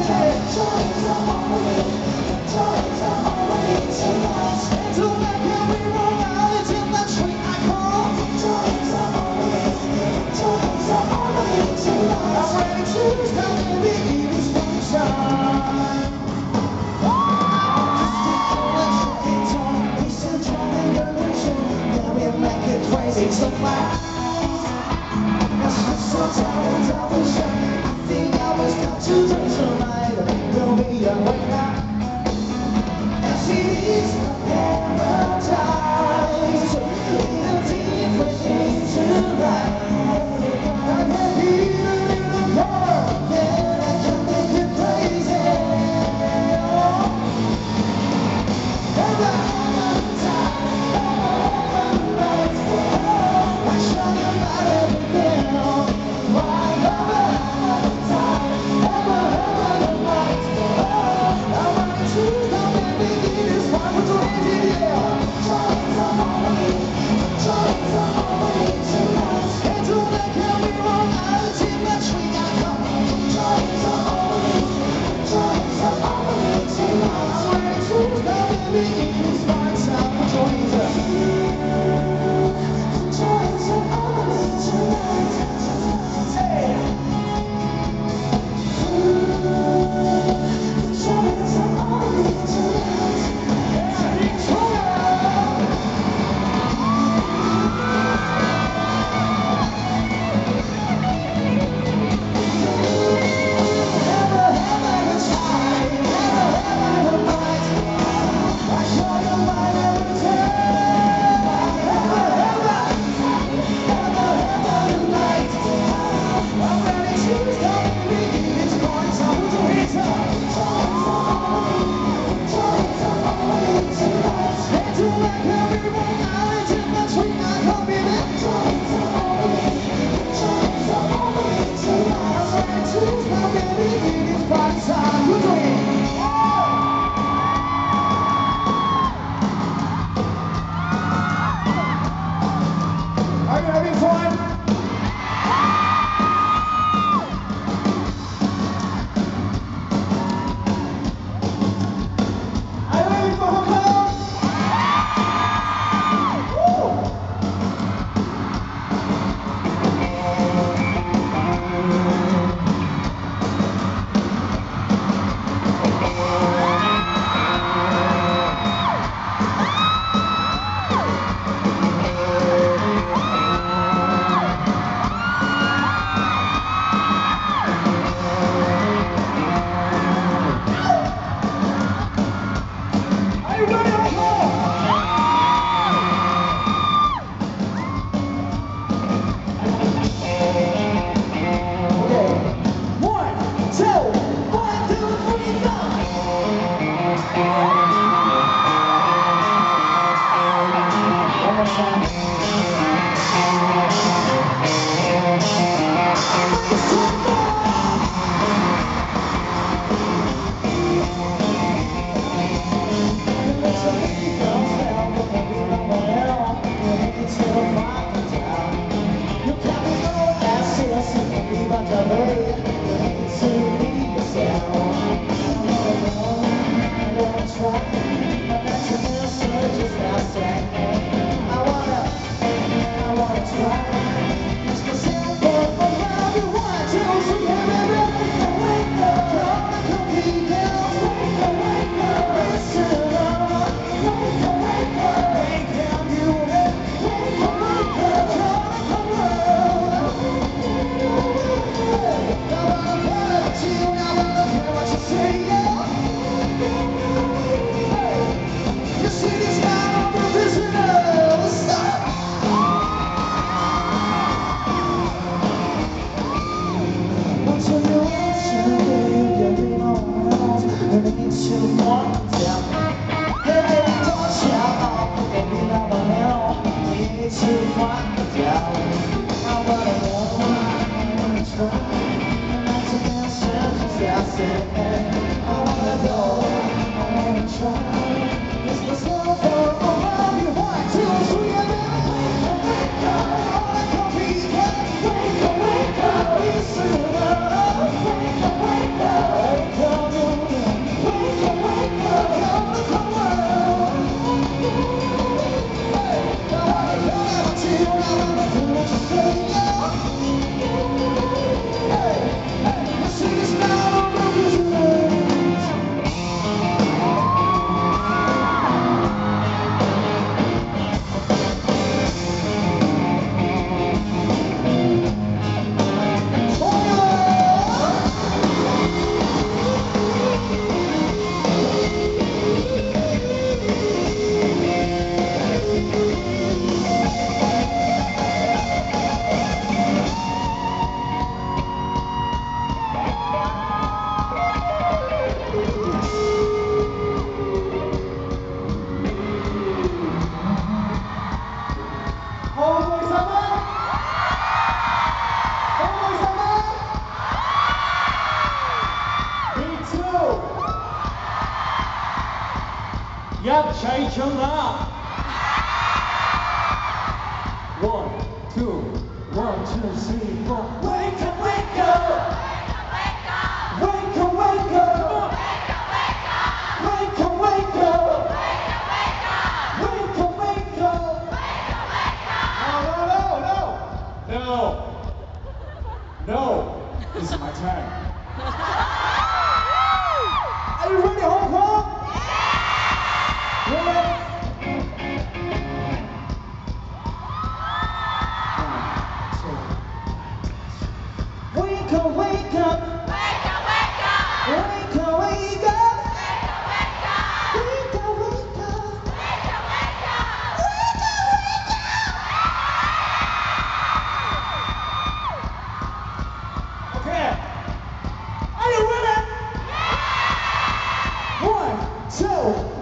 So far, that's just so tired. I wish I think I was got to drink some night. There'll be a way now. And she's paradise. In a different thing tonight. I can hear it in the bar. Yeah, I can make it crazy. Are you having fun? Are you ready for Hong Kong? Wake up, รับใช้ชนะ One, two, 3, 4. Wake up, wake up. Wake up, wake up. Wake up, wake up. Wake up, wake up. No. This is my time. Are you ready, Hong Kong? Ready? Wake up, wake up. Wake up, wake up. Wake up, wake up. Wake up, wake up. Wake up, wake up. Wake up, wake up. Okay. Are you ready? 1, 2.